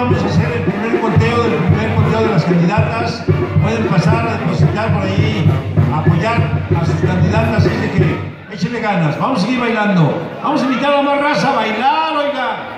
vamos a hacer el primer conteo de las candidatas. Pueden pasar a depositar por ahí, a apoyar a sus candidatas, así que échenle ganas. Vamos a seguir bailando. Vamos a invitar a más raza a bailar, oiga.